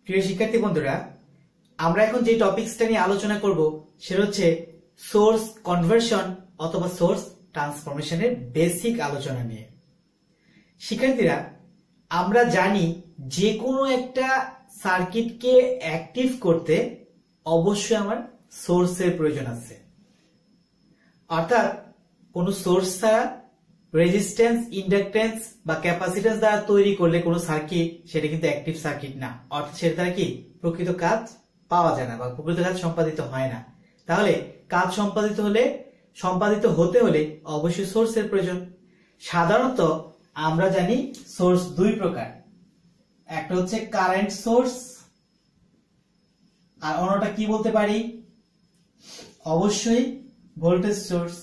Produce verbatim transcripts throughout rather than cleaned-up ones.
প্রিয় শিক্ষার্থী বন্ধুরা, আমরা এখন যে টপিকসটা নিয়ে আলোচনা করব সেটা হচ্ছে সোর্স কনভার্সন অথবা সোর্স ট্রান্সফরমেশনের বেসিক আলোচনা নিয়ে। শিক্ষার্থীরা, আমরা জানি যে কোনো একটা সার্কিটকে অ্যাক্টিভ করতে অবশ্যই আমার সোর্সের প্রয়োজন আছে। অর্থাৎ কোন সোর্স ছাড়া রেজিস্ট্যান্স, ইন্ডাকট্যান্স বা ক্যাপাসিট্যান্স দ্বারা তৈরি করলে কোনো সার্কিট সেটা কিন্তু অ্যাক্টিভ সার্কিট না। অর্থাৎ সেটা দ্বারা কি প্রকৃত কাজ পাওয়া যায় না বা প্রকৃত কাজ সম্পাদিত হয় না। তাহলে কাজ সম্পাদিত হলে সম্পাদিত হতে হলে অবশ্যই সোর্সের প্রয়োজন। সাধারণত আমরা জানি সোর্স দুই প্রকার, একটা হচ্ছে কারেন্ট সোর্স আর অন্যটা কি বলতে পারি, অবশ্যই ভোল্টেজ সোর্স।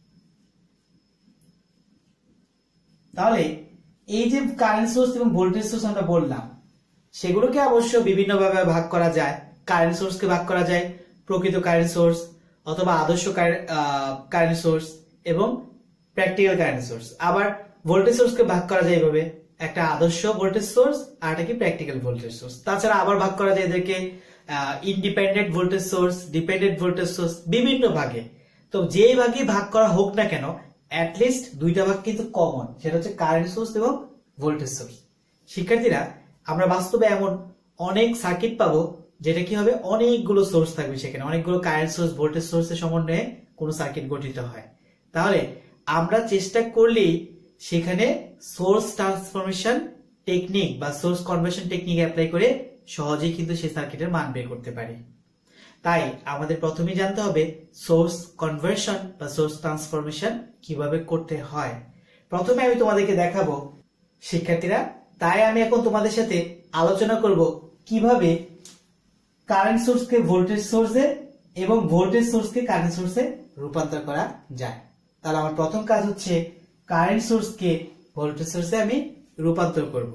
তাহলে এই যে কারেন্ট সোর্স এবং ভোল্টেজ সোর্স আমরা বললাম, সেগুলোকে অবশ্য বিভিন্ন ভাবে ভাগ করা যায়। কারেন্ট সোর্সকে ভাগ করা যায় প্রকৃত কারেন্ট সোর্স অথবা আদর্শ কারেন্ট সোর্স এবং প্র্যাকটিক্যাল কারেন্ট সোর্স। আবার ভোল্টেজ সোর্সকে ভাগ করা যায় এইভাবে, একটা আদর্শ ভোল্টেজ সোর্স আর একটা কি প্র্যাকটিক্যাল ভোল্টেজ সোর্স। তাছাড়া আবার ভাগ করা যায় এদেরকে independent voltage source, dependent voltage source, বিভিন্ন ভাগে। তো যেই ভাগে ভাগ করা হোক না কেন, অ্যাটলিস্ট দুইটা ভাগ কিন্তু কমন, সেটা হচ্ছে কারেন্ট সোর্স এবং ভোল্টেজ সোর্স। শিক্ষার্থীরা, আমরা বাস্তবে এমন অনেক সার্কিট পাবো যেটা কি হবে, অনেকগুলো সোর্স থাকবে, সেখানে অনেকগুলো কারেন্ট সোর্স, ভোল্টেজ সোর্সের সমন্বয়ে কোন সার্কিট গঠিত হয়। তাহলে আমরা চেষ্টা করলেই সেখানে সোর্স ট্রান্সফরমেশন টেকনিক বা সোর্স কনভার্সন টেকনিক অ্যাপ্লাই করে সহজেই কিন্তু সেই সার্কিটের মান বের করতে পারি। তাই আমাদের প্রথমেই জানতে হবে সোর্স কনভার্সন বা সোর্স ট্রান্সফরমেশন কিভাবে করতে হয়। প্রথমে আমি তোমাদেরকে দেখাবো শিক্ষার্থীরা। তাই আমি এখন তোমাদের সাথে আলোচনা করব কিভাবে কারেন্ট সোর্সকে ভোল্টেজ সোর্সে এবং ভোল্টেজ সোর্সকে কারেন্ট সোর্সে রূপান্তর করা যায়। তাহলে আমার প্রথম কাজ হচ্ছে কারেন্ট সোর্সকে ভোল্টেজ সোর্সে আমি রূপান্তর করব।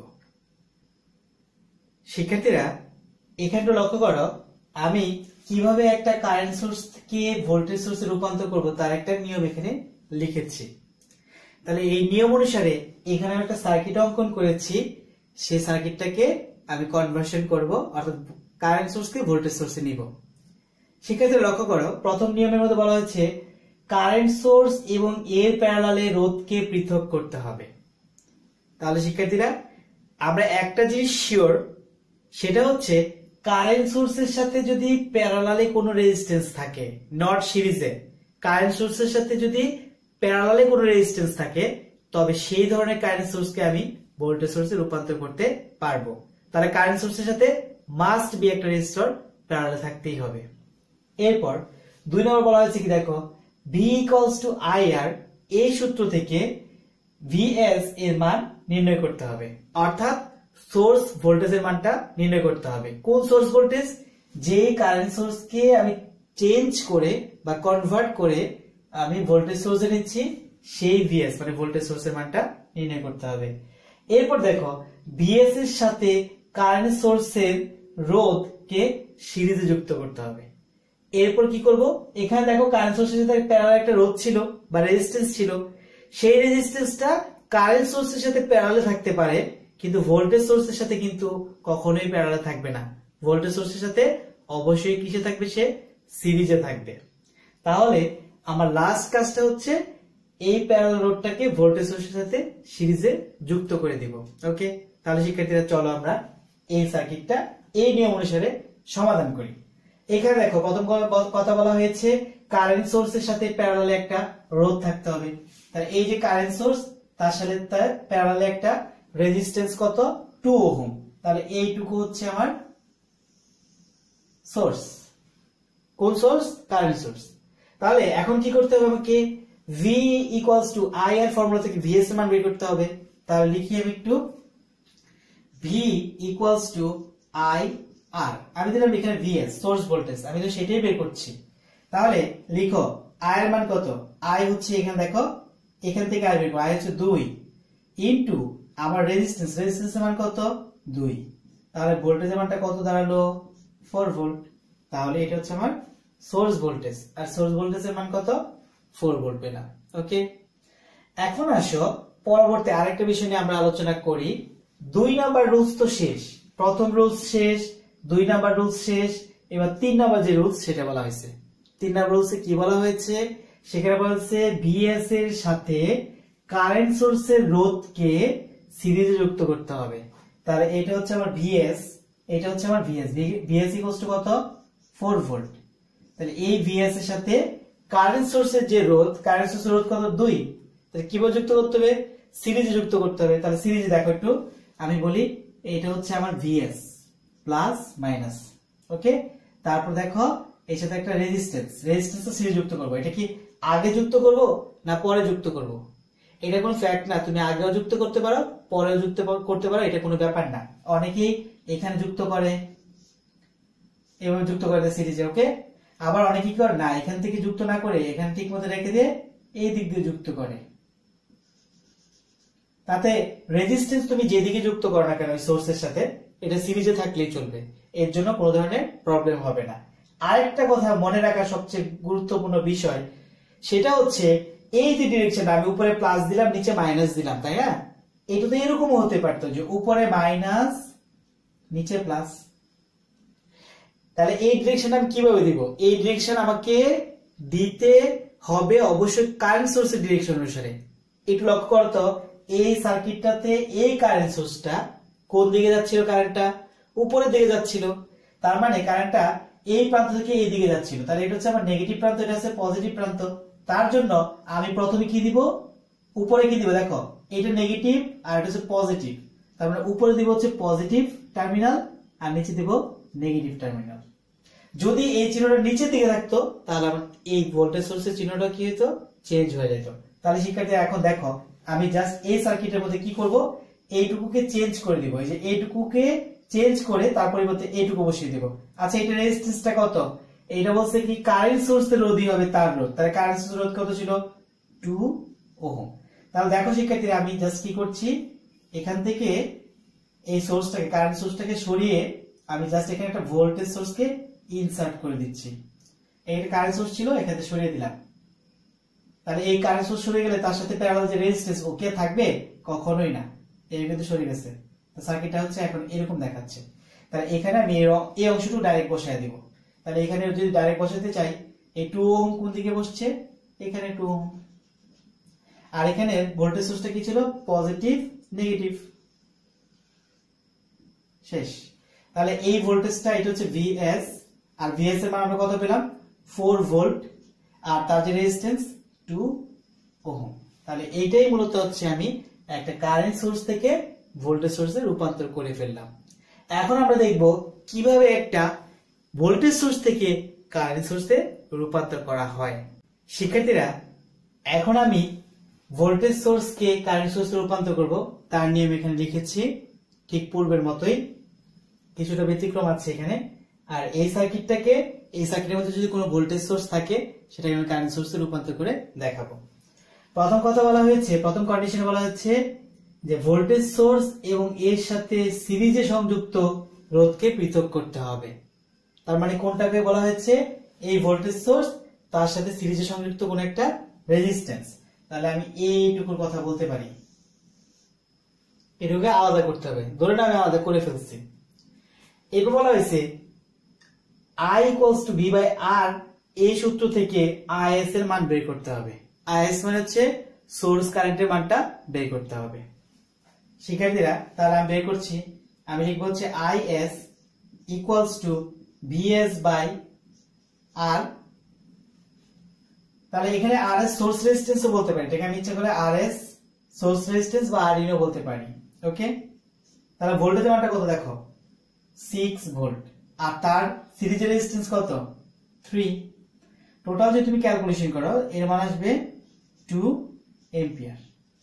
শিক্ষার্থীরা, এখানটা লক্ষ্য করো, আমি কিভাবে একটা কারেন্ট সোর্সকে ভোল্টেজ সোর্সে রূপান্তর করব তার একটা নিয়ম এখানে লিখেছি। তাহলে এই নিয়ম অনুসারে এখানে আমি একটা সার্কিট অঙ্কন করেছি, সেই সার্কিটটাকে আমি কনভার্সন করব, অর্থাৎ কারেন্ট সোর্সকে ভোল্টেজ সোর্সে নিব। শিক্ষার্থীরা লক্ষ্য করো, প্রথম নিয়মের মধ্যে বলা হচ্ছে কারেন্ট সোর্স এবং এর প্যারালালে রোধকে পৃথক করতে হবে। তাহলে শিক্ষার্থীরা, আমরা একটা জিনিস শিওর, সেটা হচ্ছে কারেন্ট সোর্সের সাথে যদি প্যারালালে কোনো রেজিস্ট্যান্স থাকে, নট সিরিজে, কারেন্ট সোর্সের সাথে যদি প্যারালালে কোনো রেজিস্ট্যান্স থাকে, তবে সেই ধরনের কারেন্ট সোর্সকে আমি ভোল্টেজ সোর্সে রূপান্তর করতে পারবো। তাহলে কারেন্ট সোর্সের সাথে মাস্ট বি একটা রেজিস্টর প্যারালালে থাকতেই হবে। এরপর দুই নম্বর বলা হয়েছে কি, দেখো, V equals to I R, এই সূত্র থেকে ভিএস এর মান নির্ণয় করতে হবে, অর্থাৎ সোর্স ভোল্টেজের মানটা নির্ণয় করতে হবে। কোন সোর্স ভোল্টেজ? যে কারেন্ট সোর্সকে আমি চেঞ্জ করে বা কনভার্ট করে আমি ভোল্টেজ সোর্সে নিচ্ছি, সেই ভিএস মানে ভোল্টেজ সোর্সের মানটা নির্ণয় করতে হবে। এরপর দেখো, ভিএস এর সাথে কারেন্ট সোর্সের রোধকে সিরিজে যুক্ত করতে হবে। এরপর কি করব, এখানে দেখো কারেন্ট সোর্সের সাথে প্যারালাল একটা রোধ ছিল বা রেজিস্ট্যান্স ছিল, সেই রেজিস্ট্যান্সটা কারেন্ট সোর্সের সাথে প্যারালালে থাকতে পারে, কিন্তু ভোল্টেজ সোর্সের সাথে কিন্তু কখনোই প্যারালালে থাকবে না। ভোল্টেজ সোর্সের সাথে অবশ্যই কিসে থাকবে, সে সিরিজে থাকবে। তাহলে আমার লাস্ট কাজটা হচ্ছে এই প্যারালাল রোধটাকে ভোল্টেজ সোর্সের সাথে সিরিজে যুক্ত করে দিব। ওকে, তাহলে শিক্ষার্থীরা চলো আমরা এই সার্কিটটা এই নিয়ম অনুসারে সমাধান করি। এখানে দেখো, প্রথম কথা বলা হয়েছে কারেন্ট সোর্সের সাথে প্যারালালে একটা রোধ থাকতে হবে। তাহলে এই যে কারেন্ট সোর্স, তার সাথে তার প্যারালালে একটা রেজিস্ট্যান্স কত, টু ওহম। তাহলে এইটুকু হচ্ছে আমার সোর্স। কোন সোর্স? Current source. তাহলে এখন কি করতে হবে আমাকে, V equals to I R formula থেকে ভিএস এর মান বের করতে হবে। তাহলে লিখি আমি একটু, V equals to I R, আমি দিলাম এখানে ভিএস সোর্স ভোল্টেজ, আমি তো সেটাই বের করছি। তাহলে লিখো আই এর মান কত, আই হচ্ছে এখানে দেখো, এখান থেকে আই বের করো, আই হচ্ছে দুই ইনটু আমার রেজিস্ট্যান্স, রেজিস্ট্যান্সের মান কত, দুই। তাহলে ভোল্টেজের মানটা কত দাঁড়ালো, ফোর ভোল্ট। তাহলে এটা হচ্ছে আমার সোর্স ভোল্টেজ, আর সোর্স ভোল্টেজের মান কত, ফোর ভোল্ট পেলাম। ওকে, এখন আসো পরবর্তী আরেকটা বিষয় নিয়ে আমরা আলোচনা করি। দুই নাম্বার রুলস তো শেষ, প্রথম রুলস শেষ, দুই নাম্বার রুলস শেষ। এবার তিন নাম্বার যে রুলস সেটা বলা হয়েছে। তিন নাম্বার রুলসে কি বলা হয়েছে, সেখানে বলা হচ্ছে ভিএস এর সাথে কারেন্ট সোর্সের রোধকে সিরিজে যুক্ত করতে হবে। তাহলে এটা হচ্ছে আমার ভিএস, এটা হচ্ছে আমার ভিএস, ভিএস ইকুয়ালস টু কত, ফোর ভোল্ট। তাহলে এই ভিএস এর সাথে কারেন্ট সোর্সের যে রোধ, কারেন্ট সোর্সের রোধ কত, দুই। তাহলে কিভাবে যুক্ত করতে হবে, সিরিজে যুক্ত করতে হবে। তাহলে সিরিজে দেখো একটু, আমি বলি এটা হচ্ছে আমার ভিএস প্লাস মাইনাস, ওকে। তারপর দেখো এর সাথে একটা রেজিস্ট্যান্স, রেজিস্ট্যান্স সিরিজ যুক্ত করব। এটা কি আগে যুক্ত করব না পরে যুক্ত করব, এটা কোনো ফ্যাক্ট না, তুমি আগেও যুক্ত করতে পারো পরেও যুক্ত করতে পারো, এটা কোনো ব্যাপার না। অনেকেই এখানে যুক্ত করে, এভাবে যুক্ত করে সিরিজে, ওকে। আবার অনেকে কি করে না, এখান থেকে যুক্ত না করে এখানে ঠিক মতো রেখে দিয়ে এই দিক দিয়ে যুক্ত করে। তাতে রেজিস্ট্যান্স তুমি যেদিকে যুক্ত করো না কেন ওই সোর্সের সাথে, এটা সিরিজে থাকলেই চলবে, এর জন্য কোনো ধরনের প্রবলেম হবে না। আরেকটা কথা মনে রাখার সবচেয়ে গুরুত্বপূর্ণ বিষয়, সেটা হচ্ছে এই যে ডিরেকশন, আমি উপরে প্লাস দিলাম নিচে মাইনাস দিলাম, তাই না? এটা তো এরকমও হতে পারতো যে উপরে মাইনাস নিচে প্লাস। তাহলে এই ডিরেকশন আমি কিভাবে দিব, এই ডিরেকশন আমাকে দিতে হবে অবশ্যই কারেন্ট সোর্সের ডিরেকশন অনুসারে। একটু লক্ষ্য করতো, এই সার্কিটটাতে এই কারেন্ট সোর্সটা কোন দিকে যাচ্ছিল, কারেন্টটা উপরের দিকে যাচ্ছিল, তার মানে কারেন্টটা এই প্রান্ত থেকে এই দিকে যাচ্ছিল। তাহলে এটা হচ্ছে আমার নেগেটিভ প্রান্ত, এটা হচ্ছে পজিটিভ প্রান্ত। তার জন্য আমি প্রথমে কি দিব, উপরে কি দিব, দেখো এটা নেগেটিভ আর এটা হচ্ছে পজিটিভ, তার মানে উপরে দিব হচ্ছে পজিটিভ টার্মিনাল আর নিচে দিব নেগেটিভ টার্মিনাল। যদি এই চিহ্নটা নিচের দিকে থাকতো তাহলে আমার এই ভোল্টেজ সোর্সের চিহ্নটা কি হতো, চেঞ্জ হয়ে যেত। তাহলে শিক্ষার্থী এখন দেখো, আমি জাস্ট এই সার্কিটের মধ্যে কি করব, এইটুকুকে চেঞ্জ করে দিব, এই যে এইটুকুকে চেঞ্জ করে তার পরিবর্তে এইটুকু বসিয়ে দিব। আচ্ছা, এটা রেজিস্ট্যান্সটা কত, এইটা বলছে কি কারেন্ট সোর্সের রোধই হবে তার রোধ, তাহলে কারেন্ট সোর্সের রোধ কত ছিল, টু ওহম। তাহলে দেখো শিক্ষার্থীরা, আমি জাস্ট কি করছি, এখান থেকে এই সোর্সটাকে, কারেন্ট সোর্সটাকে সরিয়ে আমি জাস্ট এখানে একটা ভোল্টেজ সোর্সকে ইনসার্ট করে দিচ্ছি। এইটা কারেন্ট সোর্স ছিল, এখানে সরিয়ে দিলাম। তাহলে এই কারেন্ট সোর্স সরে গেলে তার সাথে প্যারালাল যে রেজিস্ট্যান্স, ও কে থাকবে, কখনোই না, এই কিন্তু সরে গেছে। তো সার্কিটটা হচ্ছে এখন এরকম দেখাচ্ছে। তাহলে এখানে আমি এই অংশটুকু ডাইরেক্ট বসায় দিব। তাহলে এখানে যদি ডাইরেক্ট বসাতে চাই, এই টু ওহম কোন দিকে বসছে, এখানে টু ওহম। আর এখানে ভোল্টেজ সোর্সটা কি ছিল, পজিটিভ নেগেটিভ, শেষ। তাহলে এই ভোল্টেজটা এটা হচ্ছে ভিএস, আর ভিএস এর মান আমরা কত পেলাম, ফোর ভোল্ট, আর তার যে রেজিস্ট্যান্স টু ওহম। তাহলে এইটাই মূলত হচ্ছে আমি একটা কারেন্ট সোর্স থেকে ভোল্টেজ সোর্সে রূপান্তর করে ফেললাম। এখন আমরা দেখব কিভাবে একটা ভোল্টেজ সোর্স থেকে কারেন্ট সোর্সে রূপান্তর করা হয়। শিক্ষার্থীরা, এখন আমি ভোল্টেজ সোর্সকে কারেন্ট সোর্সে রূপান্তর করব, তার নিয়ম এখানে লিখেছি ঠিক পূর্বের মতোই, কিছুটা ব্যতিক্রম আছে এখানে। আর এই সার্কিটটাকে, এই সার্কিটের মধ্যে যদি কোনো ভোল্টেজ সোর্স থাকে সেটাকে আমি কারেন্ট সোর্সে রূপান্তর করে দেখাবো। প্রথম কথা বলা হয়েছে, প্রথম কন্ডিশনে বলা হচ্ছে যে ভোল্টেজ সোর্স এবং এর সাথে সিরিজে সংযুক্ত রোধকে পৃথক করতে হবে। তার মানে কোনটাকে বলা হয়েছে, এই ভোল্টেজ সোর্স তার সাথে সিরিজে সংযুক্ত কোন একটা রেজিস্ট্যান্স। তাহলে আমি এইটুকুর কথা বলতে পারি, এটুকুকে আলাদা করতে হবে, ধরে না আমি আলাদা করে ফেলছি। এরপর বলা হয়েছে I equals to V by R, এই সূত্র থেকে I S এর মান বের করতে হবে। I S মানে হচ্ছে সোর্স কারেন্টের মানটা বের করতে হবে। শিক্ষার্থীরা, তাহলে আমি বের করছি, আমি লিখবো হচ্ছে I S equals to V S by R। তাহলে এখানে R S সোর্স রেজিস্ট্যান্স ও বলতে পারি, এটাকে আমি ইচ্ছা করে R S সোর্স রেজিস্ট্যান্স বা R in ও বলতে পারি, ওকে। তাহলে ভোল্টেজের মানটা কত দেখো, সিক্স ভোল্ট, আর তার সিরিজ রেজিস্ট্যান্স কত, থ্রি। টোটাল যদি তুমি ক্যালকুলেশন করো এর মান আসবে টু এম্পিয়ার।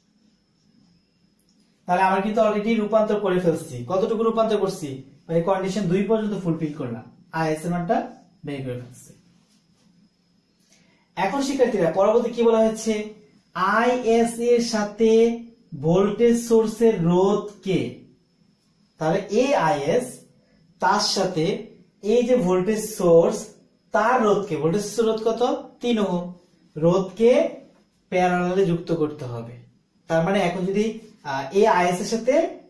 তাহলে আমরা কিন্তু অলরেডি রূপান্তর করে ফেলছি। কতটুকু রূপান্তর করছি, মানে কন্ডিশন দুই পর্যন্ত ফুলফিল করলাম, আইএস এর মানটা বের করে ফেলছি। এখন শিক্ষার্থীরা, পরবর্তী কি বলা হচ্ছে, আইএস এর সাথে ভোল্টেজ সোর্সের রোধ কে। তাহলে এই আইএস তার সাথে এই যে ভোল্টেজ সোর্স তার রোধকে, ভোল্টেজ সোর্সের রোধ কত, তিন ওহম, রোধকে প্যারালালে যুক্ত করতে হবে। তার মানে এখন যদি এই আইএস এর সাথে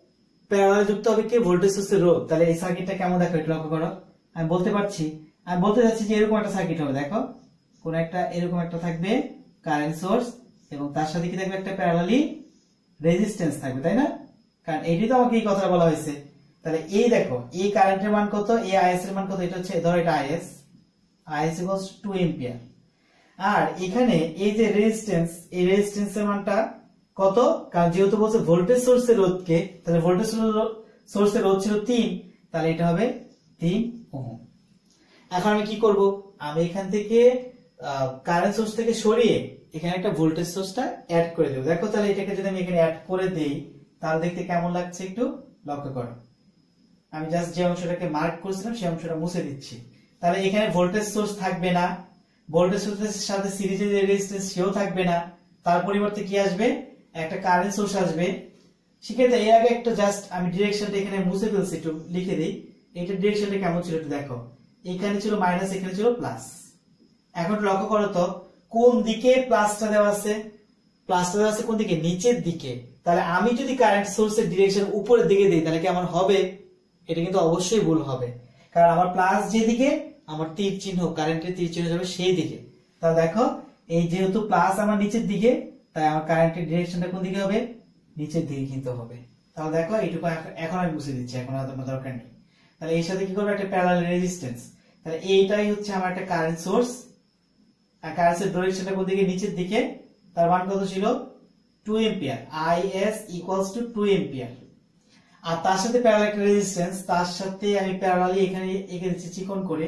প্যারালাল যুক্ত হবে কি ভোল্টেজ সোর্সের রোধ। তাহলে এই সার্কিটটা কেমন দেখো একটু লক্ষ্য করো। আমি বলতে পারছি, আমি বলতে চাচ্ছি যে এরকম একটা সার্কিট হবে, দেখো কোন একটা এরকম একটা থাকবে কারেন্ট সোর্স এবং তার সাথে কি থাকবে একটা প্যারালালি রেজিস্ট্যান্স থাকবে, তাই না? কারণ এটি তো আমাকে এই কথা বলা হয়েছে। তাহলে এই দেখো এই কারেন্টের মান কত, এই আইএস এর মান কত, এটা হচ্ছে ধরো এটা IS, IS equals to ampere. আর এখানে এই যে রেজিস্ট্যান্স, এই রেজিস্ট্যান্সের মানটা কত, কারণ যেহেতু বলছে ভোল্টেজ সোর্সের রোধকে, তাহলে ভোল্টেজ সোর্সের রোধ ছিল তিন, তাহলে এটা হবে তিন ওহম। এখন আমি কি করব, আমি এখান থেকে কারেন্ট সোর্স থেকে সরিয়ে এখানে একটা ভোল্টেজ সোর্সটা অ্যাড করে দেব। দেখো তাহলে এটাকে যদি আমি এখানে অ্যাড করে দেই তাহলে দেখতে কেমন লাগছে একটু লক্ষ্য করো। আমি জাস্ট যে অংশটাকে মার্ক করছিলাম সেই অংশটা মুছে দিচ্ছি। তাহলে এখানে ভোল্টেজ সোর্স থাকবে না, ভোল্টেজ সোর্সের সাথে সিরিজে যে রেজিস্ট্যান্স সেও থাকবে না, তার পরিবর্তে কি আসবে, একটা কারেন্ট সোর্স আসবে। সেক্ষেত্রে এর আগে একটা জাস্ট আমি ডিরেকশনটা এখানে মুছে ফেলছি, একটু লিখে দিই। এটা ডিরেকশনটা কেমন ছিল একটু দেখো, এখানে ছিল মাইনাস, এখানে ছিল প্লাস। এখন লক্ষ্য করো তো কোন দিকে প্লাসটা দেওয়া আছে, প্লাসটা দেওয়া আছে কোন দিকে, নিচের দিকে। তাহলে আমি যদি কারেন্ট সোর্সের ডিরেকশন উপরের দিকে দিই তাহলে কি আমার হবে, এটা কিন্তু অবশ্যই ভুল হবে, কারণ আমার প্লাস যেদিকে আমার তীর চিহ্ন, কারেন্টের তীর চিহ্ন যাবে সেই দিকে। তাহলে দেখো এই যেহেতু প্লাস আমার নিচের দিকে, তাই আমার কারেন্টের ডিরেকশনটা কোন দিকে হবে, নিচের দিকে কিন্তু হবে। তাহলে দেখো এইটুকু এখন আমি বুঝে দিচ্ছি, এখন আর তোমার দরকার নেই। তাহলে এর সাথে কি করবে, একটা প্যারালাল রেজিস্ট্যান্স। তাহলে এইটাই হচ্ছে আমার একটা কারেন্ট সোর্স, আর কারেন্টের ডিরেকশনটা কোন দিকে, নিচের দিকে। তার মান কত ছিল, two ampere, IS equals to two ampere. আর তার সাথে প্যারালাল একটা রেজিস্ট্যান্স, তার সাথে আমি প্যারালালি এখানে এঁকে দিচ্ছি চিকন করে,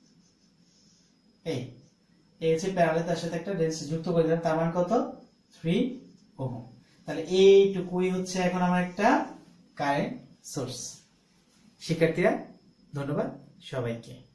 এই এই হচ্ছে প্যারালাল, তার সাথে একটা রেজিস্ট্যান্স যুক্ত করে দিলাম, তার মান কত, থ্রি ওহম। তাহলে এইটুকুই হচ্ছে এখন আমার একটা কারেন্ট সোর্স। শিক্ষার্থীরা ধন্যবাদ সবাইকে।